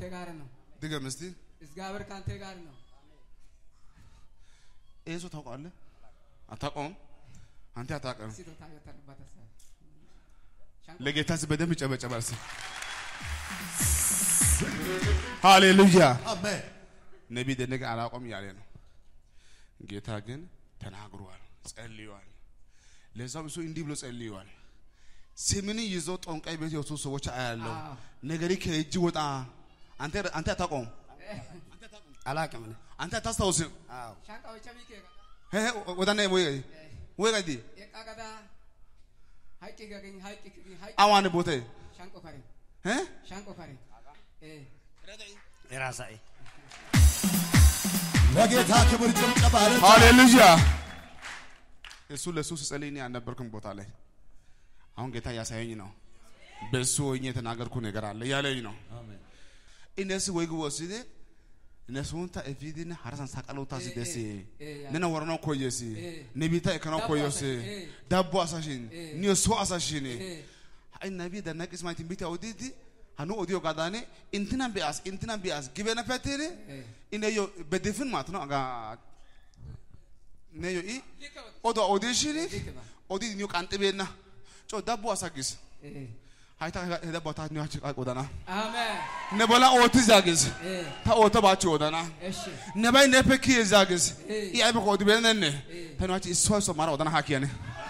كانتي غارنا دقة مستي إسقابر كانتي غارنا إيه سو تاقو الله أتاقوم أنت أتاقم سيدو تايو تربطة لقيتها سبدة مش أبى أبى هاليلويا آمين نبي دنك على قوم يعلنه جيتها جن تناغروال سأليوال لازم يسوي إندي بلوس سأليوال سمني يزوت أنك أي بيت يوسف سوى شعله نجاري كيجود أنت تقوم على كمان أنت تستوسم شانك أو شامي كذا هه ودانه وين دي كذا هاي كذا أوانه بوته شانكو كاري ها شانكو كاري راسي لقيتها كبر جمع بارد هاليلويا يسوع لسوس سأليني أنا بركم بوتالي هون جيتا يا سينينو بسوا إني تناغر كونه كرالي يا لينو إنس ويجو وسيدة إنس وانتا إفيدين هرسان ساكالو تاسي دسي ننا ورنا كويسي نبيتا إكنا كويسي دابو أساشين نيوسو أساشين النبي ده نك اسمه تنبيتا أوديدي هنو أوديو كاداني إنتنا بياس كيفنا فتيري إنه يو بدفن ما تنو أغا نيو إيه أوديشيني أودي نيو كانت بينا شو دابو أساكيس هاي تا هذا بطات نيو هاتش أودانا آمين نبلا أوتي زاكيس تا أوتا باتش أودانا نباي نبكي زاكيس إيه أبغى أودي بينا نه تنو هاتش إسوا إسوا مارا أودانا هاكيانه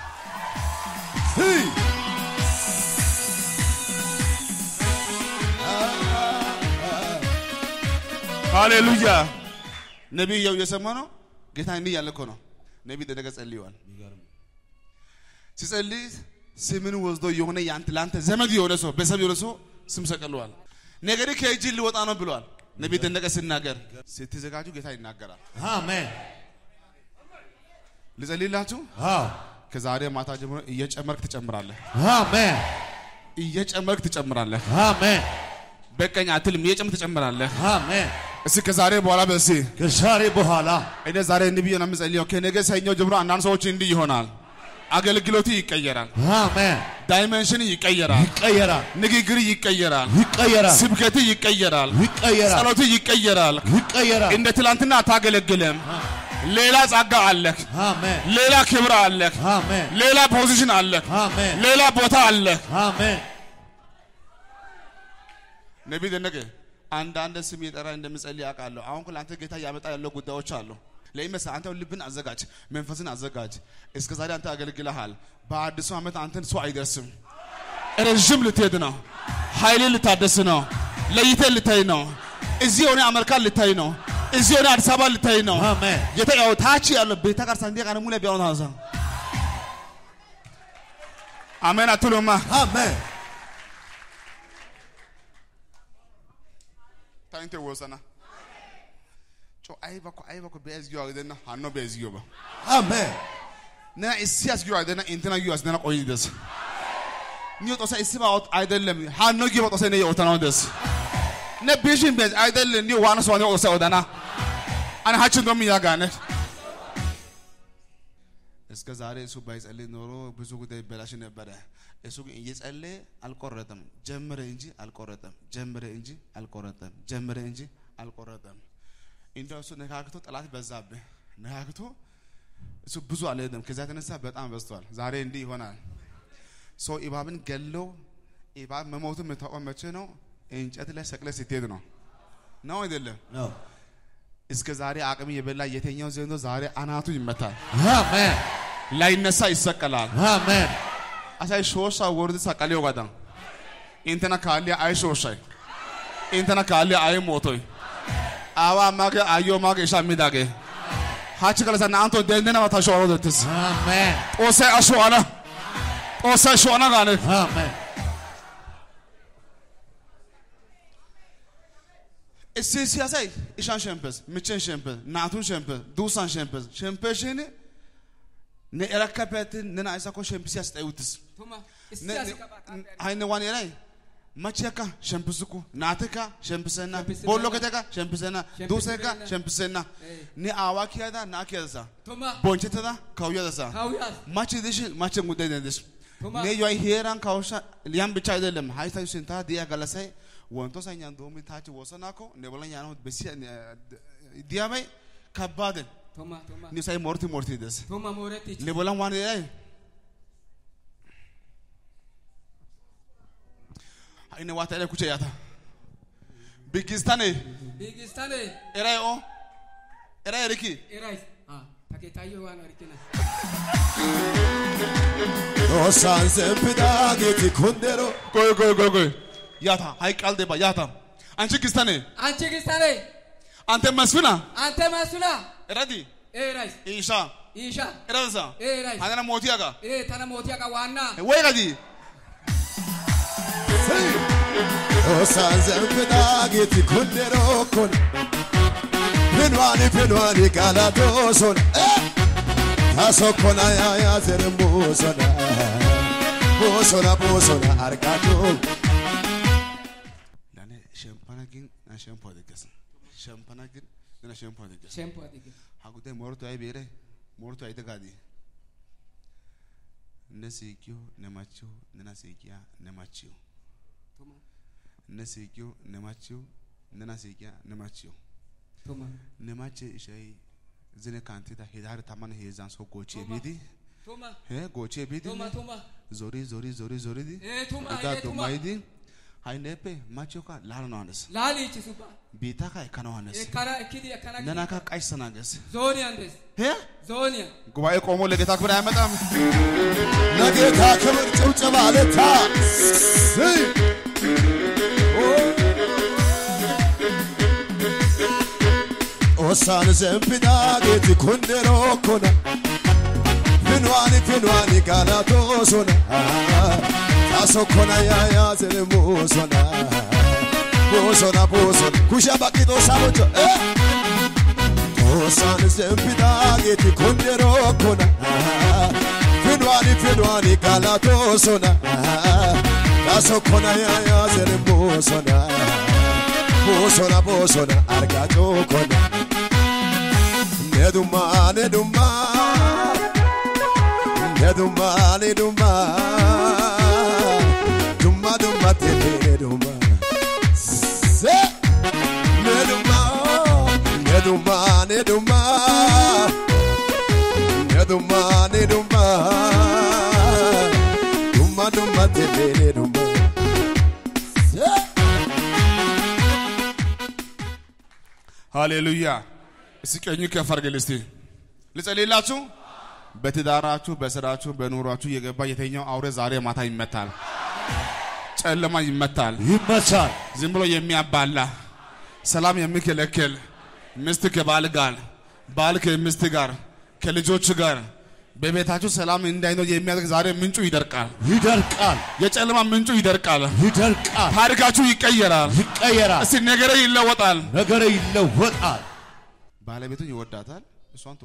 هاليلويا نبي يو يسمونه قلت نبي يالكونه نبي ده نجس الليوان سيسألي سمن وزدو يونا يانتلانت زمد يونسو بسم يونسو سمسك اللوان نجاري كيجي اللوات أنا بلوان نبي ده نجس الناجر ستي زكاجو قلت الناجرا آمين لزلي الله تو كزاري ما تاجمون يج أمرك تجمراله آمين يج أمرك تجمراله آمين بكني أتلم يج أمرك تجمراله آمين اسي كزاري بولا بسي كزاري بولا إذا زاري النبي أنا مسأليه كنيجس هينيو جبران أنا سوتش إندي يهونال أقل كيلوتي يكيران آمين دايمنشن يكيران نجيجري يكيران سبكتي يكيران صلوتي يكيران إن تلانتنا تاجل الجلم ليلا زعجة عليك ليلا كبر عليك ليلا بوزيشن عليك ليلا بوتا عليك نبي دنيك عند سميت أرى عند مسألة أقاله أون كل أنت جيتها يابت أيلو قدّا وشالو لأن مثلا أنت اللي بين أزعاج منفسين أزعاج إسكازاري أنت أقول كلا حال بعد سو أنت أنت سو عيدرسم الرجيم اللي تيدنا حيل اللي تادسنا ليت اللي تينا إزيوني أمريكا اللي تينا إزيوني أرسابا اللي تينا جيتا يا تاچي على بيتا كارساندي كانوا مولا بيرون هذا آمين أتولوما آمين تانتي وصلنا شو أيبكو بيزيو عندنا هانو بيزيو با آمين نا إسياس يو عندنا إنتنا يو عندنا قوي دس نيو توسا إسمع عندنا هانو جيبو توسا نيو أتنا دس نبيشين بيز عندنا نيو وانا سواني توسا عندنا أنا هاتشون دومي يا غانة إسكازاري سو بايز اللي نورو بزوج ده بلاشين نبرة إسوق إنجيز اللي الكورتم جمر إنجي الكورتم جمر إنجي الكورتم جمر إنجي الكورتم إنت أسود نهاكتو تلات بزابة نهاكتو أسود بزو على دم كذا تنسى بتأم بستوال زاري إندي هنا سو إبابن قلّو إباب مموت متوقع متشنو إنج أتلا شكله ستيدنا نو يدله نو إسكازاري عقمي يبلا يتينيو زينو زاري أنا تو يمتا آمين لا ينسى إسكالال آمين أسأل شوشة ورد سكاليو قدام إنتنا كالي أي شوشة إنتنا كالي أي موتوي أوا ماك أيو ماك إشامي داعي هاتش كلا سنة أنتو ديننا ما تشوفه دتس آمين أوسى أشوانا غانه آمين السياسة إيشان شامبس ميتشن شامبس ناتون شامبس دوسان شامبس شامبسيني نركبت ننا إساكو شامبسياس تأوتس هاي نواني راي ماتشيكا شامبسكو ناتكا شامبسنا بولوكتكا شامبسنا دوسكا شامبسنا ني أواكي هذا ناكي هذا بونشة هذا كاويا هذا ماتش ديش ماتش مودة ديش ني يوي هيران كاوشا ليام بيتشاي دلهم هاي سايو سنتا ديا غلاسي ወንቶ ሳይኛን ዶሚ ታች ወሰናኮ ነብለኛ ነው በሲያ ዲያማይ ከባድ ቶማ ኒሳይ ሞርቲ ደስ ቶማ ሞረቲ ነብላን ዋን ያይ አይነ ዋታለ ኩቸ ያታ ቢጊስታኔ ኤራዮ ኤራይ ሪኪ ኤራይ ታኬታዮ ዋና ሪኪና ኦሳን ዘምዳጌቲ ኩንደሮ ቆይ ያታ ሃይቃል ደባ ያታ አንቺ ጊስታኔ አንተ መስፍና ኤራዲ ኤራይ ኢሻ ኤራዛ ኤራይ አና ሞቲያጋ ታና ዋና ወይ ጋዲ ኦሳን ዘምዳጌቲ ኩንደሮ ኮን ፔንዋኒ ጋላዶሶን ታሶኮና ያ ዘርሙሶና ቦሶና አርጋዶ ለኔ ሸምፓናጊን ሸምፓናጊን አጉደ ሞርቶ አይ ቤሬ ሞርቶ አይ ተጋዲ ነሲኪዮ ነማቺው ነናሲኪያ ነማቺው ነሲኪዮ ነማቺው ነናሲኪያ ነማቺው ነማቺ ሻይ ዝነ ካንቲታ ሄዳር ታማነ ሄዛን ሶ ጎቼ ቢዲ ጎቼ ቢዲ ዞሪ ዲ ዳቶ ማይዲ ሃይነፔ ማቾካ ላልናንስ ላሊቺ ሱባ ቢታካ ከናንስ ኤካራ እኪዲ ኤካና ነናካ ቃይሰናገስ ዞኒያንደስ ዞኒያ ጉባኤ ቆሞ ለጌታ ክብር አይመጣም ለጌታ ክብር ጭብጨባ ለታ ኦሳን ዘምዳጌቲ ኩንደሮ ኮና ፔንዋኒ ጋላዶሶና ታሶኮና ያ ዘርሙሶና ቦሶና ኩሻ ባቂቶ ሳቦጆ ኦሳን ዘምዳጌቲ ኩንደሮ ኮና ፔንዋኒ ጋላዶሶና ታሶኮና ያ ዘርሙሶና ቦሶና አርጋጆ ኮና neduma teduma se neduma teduma ሃሌሉያ እስቀኙ ከፈርገልስቲ ልጸልይላችሁ በትዳራችሁ በስራችሁ በኑሯችሁ የገባ የተኛው አውሬ ዛሬ ማታ ይመታል ጨለማ ይመታል ዝም ብሎ የሚያባላ ሰላም የሚከለክል ሚስት ከባል ጋር ባል ከሚስት ጋር ከልጆች ጋር በቤታችሁ ሰላም እንዳይኖር የሚያደርግ ዛሬ ምንጩ ይደርቃል የጨለማ ምንጩ ይደርቃል ታሪካችሁ ይቀየራል እስቲ ነገሬ ይለወጣል ባለቤቱን ይወዳታል እሷን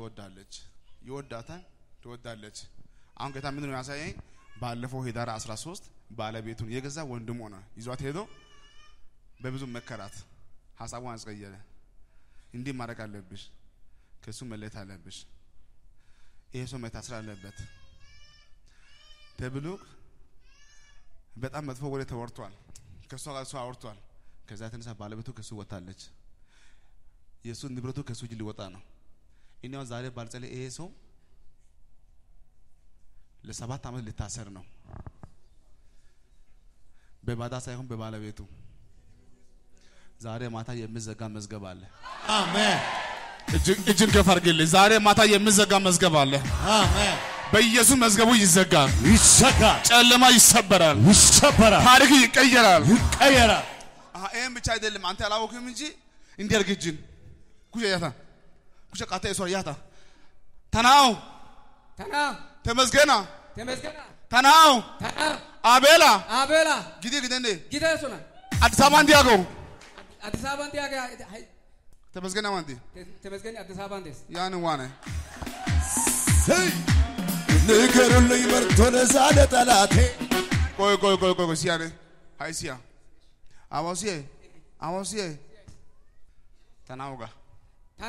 ትወዳለች አሁን ጌታ ምንድነው ያሳየኝ ባለፈው ሄዳር 13 ባለቤቱን የገዛ ወንድም ሆነ ይዟት ሄዶ በብዙ መከራት ሐሳቡን አስቀየረ እንዲህ ማድረግ አለብሽ ከሱ መለየት አለብሽ ይሄ ሰው መታሰር አለበት ተብሎ በጣም መጥፎ ወሬ ተወርቷል ከሷ ጋር ሰው አወርቷል ከዛ ተነሳ ባለቤቱ ከሱ ወጣለች የሱ ንብረቱ ከሱ እጅ ሊወጣ ነው እኛው ዛሬ ባልጸለ ይሄ ሰው ለ7 ዓመት ሊታሰር ነው በባዳ ሳይሆን በባለቤቱ ዛሬ ማታ የሚዘጋ መዝገብ አለ አሜን እጅን ከፈርግልኝ ዛሬ ማታ የሚዘጋ መዝገብ አለ አሜን በኢየሱስ መዝገቡ ይዘጋል ጨለማ ይሰበራል ታሪክ ይቀየራል ይሄን ብቻ አይደለም አንተ ያላወቅም እንጂ እንዲያርግጅን ኩሻ ቃታ ይሶር ያታ ተናው ተመስገና ተናው አቤላ ጊዜ ሱና አዲስ አበባ እንዲያገ ተመስገና ማንዲ አዲስ አበባ እንዴስ ያን ዋነ ንገሩልኝ መርቶ ለዛለ ጠላቴ ቆይ ሲያኔ ሃይሲያ አዋሲዬ ተናውጋ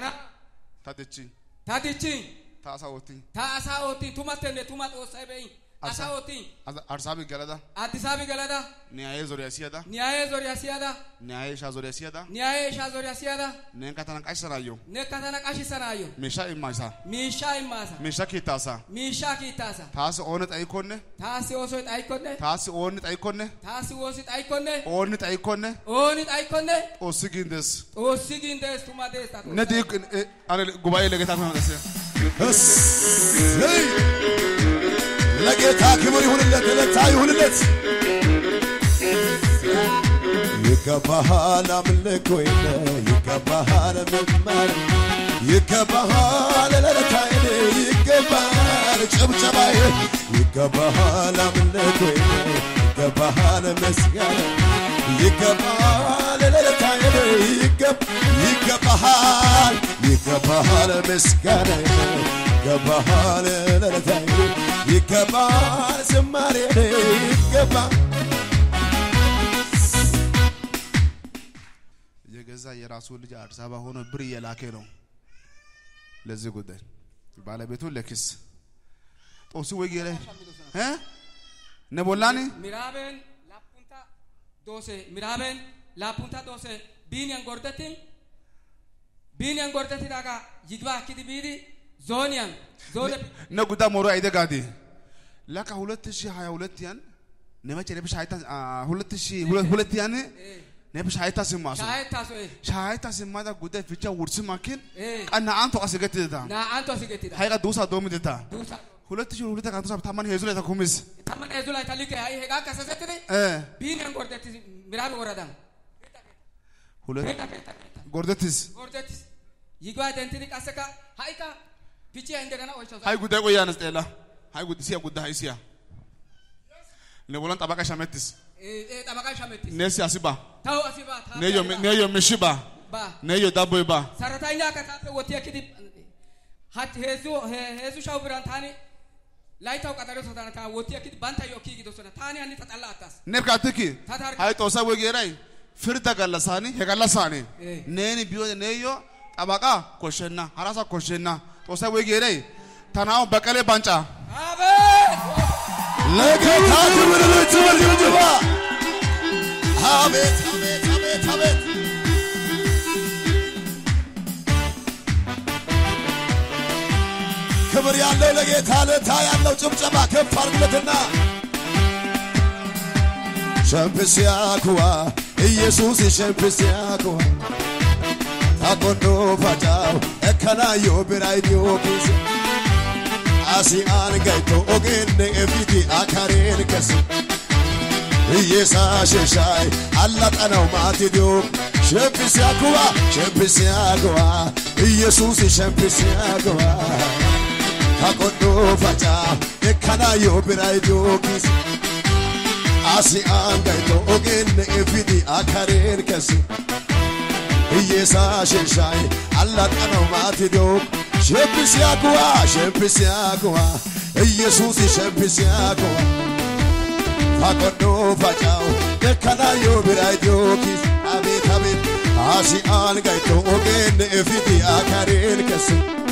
ታድቺ ታሳውቲ ቱማተነ ቱማጦ ሳይበይ አሳውቲ አርሳቢ ገለዳ አዲስ አበባ ገለዳ ኒያዬ ዞሪያ ሲያዳ ኒያዬ ዞሪያ ሲያዳ ኒያዬ ሻ ዞሪያ ሲያዳ ኒያዬ ሻ ዞሪያ ሲያዳ ነንካታናቃሽ ሰራዮ ነካታናቃሽ ሰራዮ ሚሻ ኢማሳ ሚሻ ኪታሳ ታስ ኦነ ጣይኮነ ታስ ኦሶ ጣይኮነ ታስ ኦነ ጣይኮነ ታስ ኦሶ ጣይኮነ ኦነ ጣይኮነ ኦስጊንደስ ቱማዴስ ታቶ ነዲ አለ ጉባኤ ለጌታ ነው ደስ ለጌታ ክብር ይሁንለት ለታ ይሁንለት ይገባሃል አምልኮ ይገባሃል መማር ይገባሃል ለለታዬ ይገባሃል ጭብጨባዬ ይገባሃል አምልኮ ይገባሃል መስጋና ይገባሃል ለለታዬ ይገባሃል መስጋና ይገባሃል ለለታዬ ይገባሃል ዝማሬ ይገባሃል የገዛ የራሱ ልጅ አዲስ አበባ ሆኖ ብር የላከ ነው ለዚህ ጉዳይ ባለቤቱ ለክስ ጦስ ወይጌለ ነቦላኒ ሚራቤን ላፑንታ ዶሴ ቢኒያን ጎርደቲ ዳጋ ይግባ አኪዲ ቢዲ ዞኒያን ነጉዳ ሞሮ አይደጋዲ ለካ 2022 ያን ነመቼ ነብሽ አይታ 2002 ያን ነብሽ አይታ ሲማሱ ሻይታ ሲማዳ ጉዳይ ፍቻ ውርስ ማኪን ቀና አንተ አስገትዳ ሃይጋ ዱሳ ዶምድታ 2002 ካንተ ሳብ ታማን ሄዙላ ታኩምስ ታማን ሄዙላ ታሊከ አይ ሄጋ ከሰሰትሪ ቢኒያን ጎርደቲ ሚራቤ ወረዳ ሁለት ጎርደቲስ ይግባ ደንትሪ ካሰካ ሃይካ ፒቺ እንደገና ወልቻው ሃይ ጉዳይ ቆያነስ ጤላ ሃይ ጉዳይ ሲያ ጉዳይ ሃይ ሲያ ለቦላን ጠባቃ ሻመትስ ጠባቃ ሻመትስ ነሲ አሲባ ታው አሲባ ነዮ ምሽባ ነዮ ዳቦይባ ሰራታኛ ከታፈ ወቲያ ከዲ ሀት ሄዙ ሻው ብራን ታኒ ላይታው ቀጠሮ ሶታና ታ ወቲያ ከዲ ባንታ ዮኪ ጊዶሰና ታኒ አኒ ተጣላ አታስ ነርካትኪ ሃይ ጦሳ ወጌራይ ፍርዳ ጋላሳኒ ሄጋላሳኒ ነኒ ቢዮ ነዮ ጠባቃ ኮሸና ሐራሳ ኮሸና ጦሳ ወጌራይ ታናው በቀሌ ባንጫ አቤት ለጌታ ክብር ልትወልጅባ አቤት አቤት አቤት አቤት ክብር ያለው ለጌታ ለታ ያለው ጭብጨባ ከፍ አድርጉለትና ሸምፕሲያኩዋ ኢየሱስ ሸምፕሲያኩዋ ታቆንዶ ፋጫው እከናዮ ብራይዲዮ ኪስ አሲአን ጋይቶ ኦጌነ ኤፊቲ አካሬን ከስ ኢየሳሸሻይ አላጣናው ማቲዲዮ ሸምፕሲያኩዋ ኢየሱስ ሸምፕሲያኩዋ ታቆንዶ ፋጫው እከናዮ ብራይዲዮ ኪስ አሲአን ጋይቶ ኦጌነ ኤፊቲ አካሬን ከስ ኢየሳሸሻይ አላጣናው ማቲዲዮ ሸምፕሲያኩዋ ኢየሱስ ሸምፕሲያኩዋ ታቆንዶ ፋጫው እከናዮ ብራይዲዮ ኪስ አቤት አቤት አሲአን ጋይቶ ኦጌነ ኤፊቲ አካሬን ከስ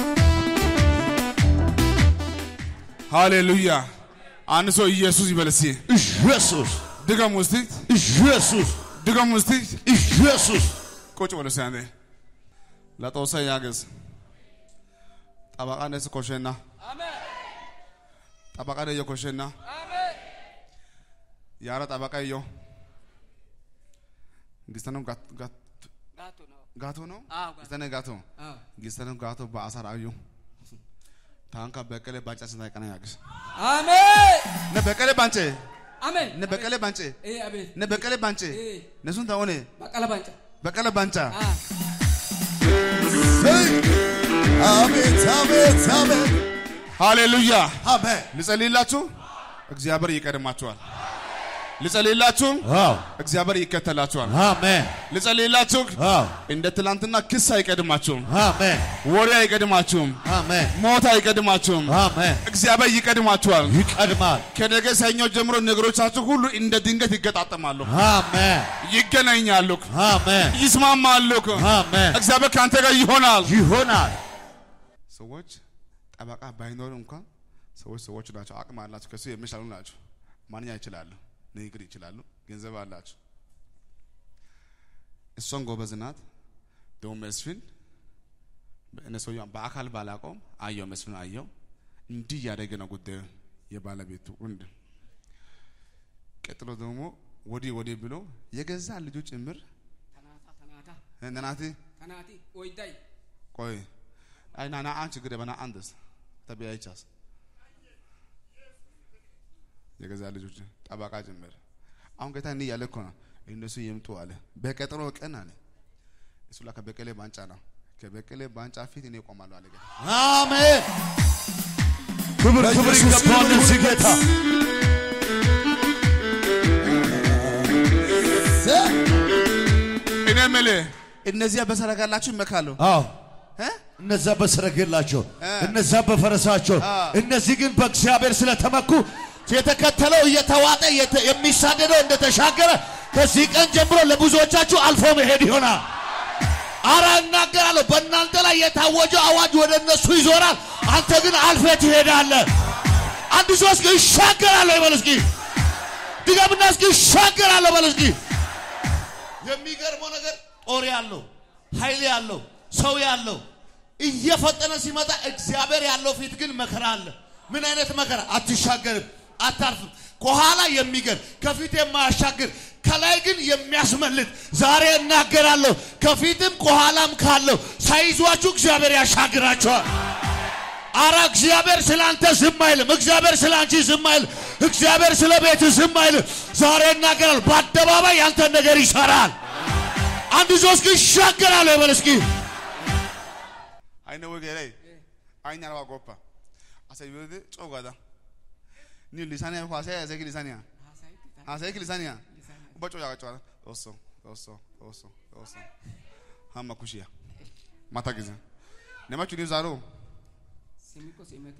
ሃሌሉያ አንሶ ኢየሱስ ይበለሲ ኢየሱስ ድገሙስቲ ኢየሱስ ድገሙስቲ ኢየሱስ ቁጭ በለሲ አንዴ ለጦሳ ያገዝ ጠባቃ ነስ ኮሸና አሜን ጠባቃ ነየ ኮሸና አሜን ያራ ጠባቃ ዮ ጊስተኑ ጋቶ ነው ጊስተነ ጋቶ ጊስተኑ ጋቶ በአሳራዩ ታንካ በቀለ ባንጫ ስናይቀና ያግስ አሜን ነበቀለ ባንጨ አሜን ነበቀለ ባንጨ አሜን ነበቀለ ባንጨ ነሱን ታውኔ በቀለ ባንጫ አሜን አሜን አሜን ሃሌሉያ አሜን ልጸልይላችሁ እግዚአብሔር ይቀድማችኋል ልጸልይላችሁ እግዚአብሔር ይከተላችኋል አሜን ልጸልይላችሁ እንደ ትላንትና ክስ አይቀድማችሁም አሜን ወሬ አይቀድማችሁም አሜን ሞት አይቀድማችሁም አሜን እግዚአብሔር ይቀድማችኋል ይቀድማል ከነገ ሰኞ ጀምሮ ነገሮቻችሁ ሁሉ እንደ ድንገት ይገጣጠማሉ አሜን ይገናኛሉ አሜን ይስማማሉ አሜን እግዚአብሔር ካንተ ጋር ይሆናል ሰዎች ጠባቃ ባይኖር እንኳን ሰዎች ናቸው አቅም አላቸው ከሱ የሚሻሉ ናቸው ማንኛ ይችላሉ ንግግር ይችላሉ ገንዘብ አላቸው እሷን ጎበዝ ናት ደሞ መስፍን እነሱ በአካል ባላቆም አየው መስፍን አየው እንዲህ ያደረገ ነው ጉዳዩ የባለቤቱ ወንድ ቀጥሎ ደግሞ ወዲ ብሎ የገዛ ልጁ ጭምር ተናቲ ወይዳይ ቆይ አይናና አንቺ ግደበና አንደስ ተቢያይቻስ የገዛ ልጆች ጠባቃ ጭምር አሁን ጌታ እንዲህ ያለ እኮ ነው እነሱ ይምጡ አለ በቀጠሮ ቀን አለ እሱ ላከ በቀለ ባንጫ ነው ከበቀለ ባንጫ ፊት እኔ ቆማለሁ አለ ጌታ አሜን ክብር ይገባዋል ለጌታ እኔ መለ እነዚያ በሰረጋላችሁ ይመካሉ አዎ እነዛ በሰረጋላችሁ እነዛ በፈረሳቸው እነዚህ ግን በእግዚአብሔር ስለተመኩ የተከተለው እየተዋጠ የሚሳደደው እንደተሻገረ ከዚህ ቀን ጀምሮ ለብዙዎቻችሁ አልፎ መሄድ ይሆናል አራናገራለሁ በእናንተ ላይ የታወጀው አዋጅ ወደ እነሱ ይዞራል አንተ ግን አልፈህ ትሄዳለህ አንድ ሶስት ግን ይሻገራል ይበልስኪ ድጋምና እስኪ ይሻገራል በልስኪ የሚገርመው ነገር ጦር ያለው ኃይል ያለው ሰው ያለው እየፈጠነ ሲመጣ እግዚአብሔር ያለው ፊት ግን መከራ አለ ምን አይነት መከራ አትሻገርም አታርፍም ከኋላ የሚገር ከፊት የማያሻግር ከላይ ግን የሚያስመልጥ ዛሬ እናገራለሁ ከፊትም ከኋላም ካለው ሳይዟችሁ እግዚአብሔር ያሻግራችኋል አራ እግዚአብሔር ስላንተ ዝም አይልም እግዚአብሔር ስላንቺ ዝም አይልም እግዚአብሔር ስለቤት ዝም አይልም ዛሬ እናገራለሁ በአደባባይ ያንተ ነገር ይሰራል አንድ ሶስት ግን ይሻገራል ይበልስኪ አይነ ወገላይ አይኛራ ጎፓ አሰይወደ ጾጋዳ ኒ ሊሳኒያ ኳሳ ያዘግ ሊሳኒያ አሰይክ ሊሳኒያ በጮ ያጋጫላ ኦሶ ሃማኩሽያ ማታጊዜ ነማቹ ኒዛሮ ሲሚኮ ሲመቴ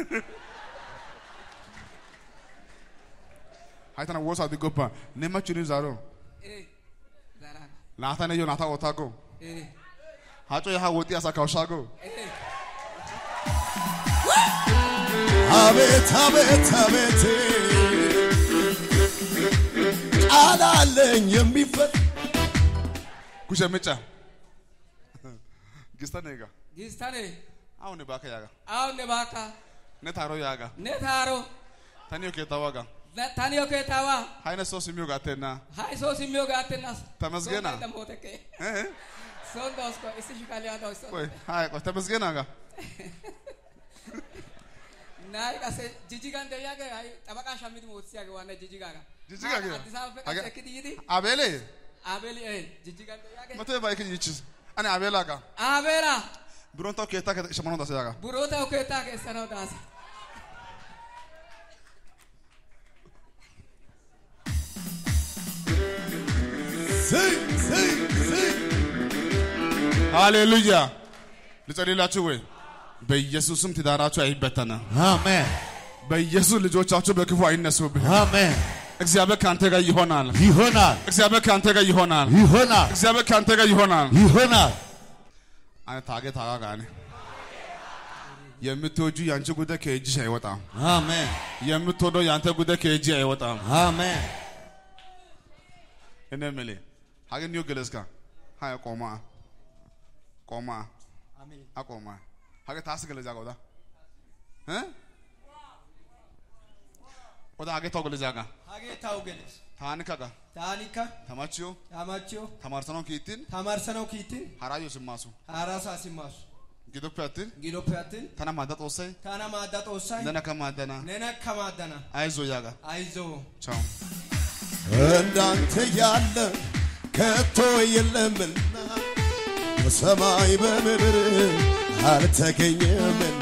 haytana wosa di gopa nemachu ኒዛሮ ዛራ ናታነ ዮናታ ወታጎ hacho ya woti asaka shago አቤት አላለኝ የሚፈል ኩሸመጫ ጊስታኔጋ አሁን ባካ ነታሮ ያጋ ታኒዮ ከታዋ ሃይነ ሶስ ሚዮ ጋቴና ተመስገና ሶንዶስኮ እስሽካሊያዶ ቆይ ሃይ ቆይ ተመስገናጋ ናይ ካሴ ጂጂጋን ደያገ አይ ጠበቃ ሻሚድ ሞትሲያገ ዋና ጂጂጋጋ አዲስ አበባ ከከዲዲ አቤሌ ጂጂጋን ደያገ መቶ ባይክ ይችስ አኔ አቤላጋ ብሮንታው ከታ ከሸመኖ ዳሰያጋ ብሮታው ከታ ከሰናው ዳሰ ሃሌሉያ ልጸልይላችሁ ወይ በኢየሱስም ትዳራችሁ አይበተና አሜን በኢየሱስ ልጆቻችሁ በክፉ አይነሱብህ አሜን እግዚአብሔር ካንተ ጋር ይሆናል እግዚአብሔር ካንተ ጋር ይሆናል እግዚአብሔር ካንተ ጋር ይሆናል አነ ታጋጋኔ የምትወጁ ያንቺ ጉዳይ ከእጅሽ አይወጣም አሜን የምትወደው ያንተ ጉዳይ ከእጅ አይወጣም አሜን እነመለ ሀገን ይገለስካ ሃያ ቆማ አሜን አቆማ ሀገ ታስገለዛ ቆዳ ወዳ ሀገ ታውገለዛጋ ሀገ ታውገለስ ታንካጋ ተማቺዮ ተማርሰነው ኪቲን ሀራዮ ስማሱ ሀራሳ ሲማሱ ጊዶፓትን ተናማዳ ጦሳይ ነነከማደና አይዞ ያጋ ቻው እንዳንተ ያለ ከቶ የለምና በሰማይ በምድር አልተገኘም